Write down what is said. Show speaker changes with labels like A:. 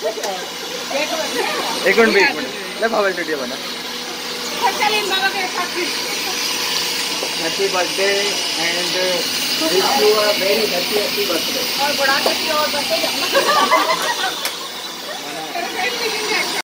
A: एक मिनट ले भावल वीडियो बना। Happy birthday and wish you a very happy birthday.
B: और बड़ा और बर्थडे